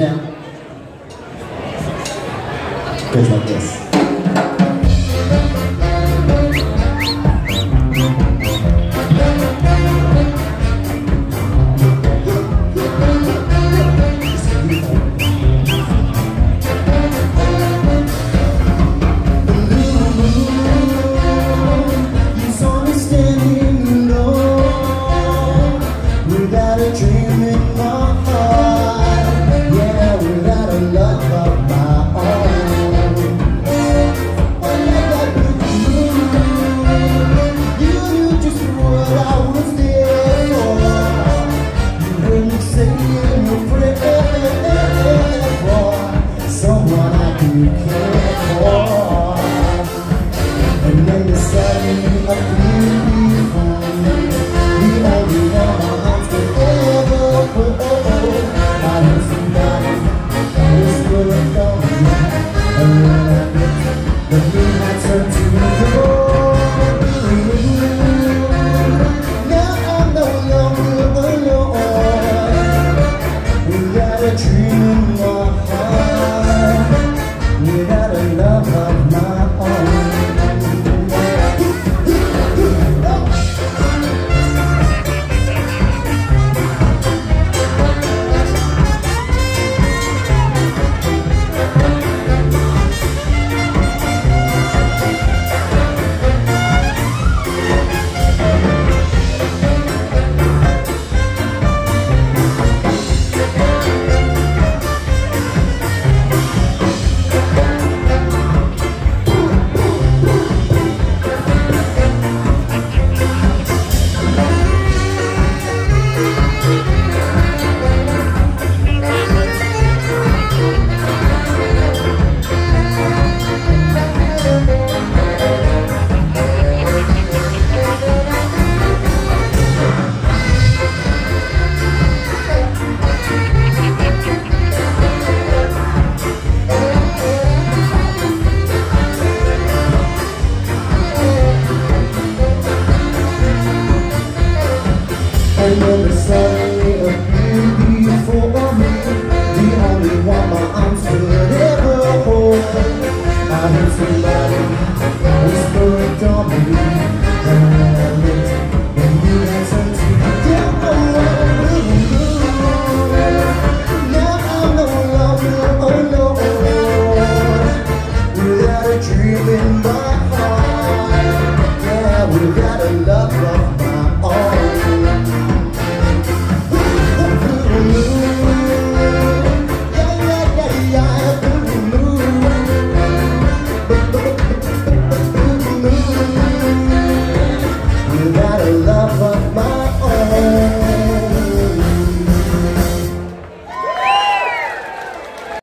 Goes like this. And then the sun of beautiful, the only one my arms could ever put. I heard somebody whisper about me, and when I looked, the moonlight turned to gold. Now I'm no longer alone, without a dream in my heart, without a love of my own. And then the sunny of beauty for me, the only one my arms could ever hold. I heard somebody whisper on me, and when I looked, the moonlight turned to down below. Now I'm no longer alone, without a dream in my heart, yeah, without a love.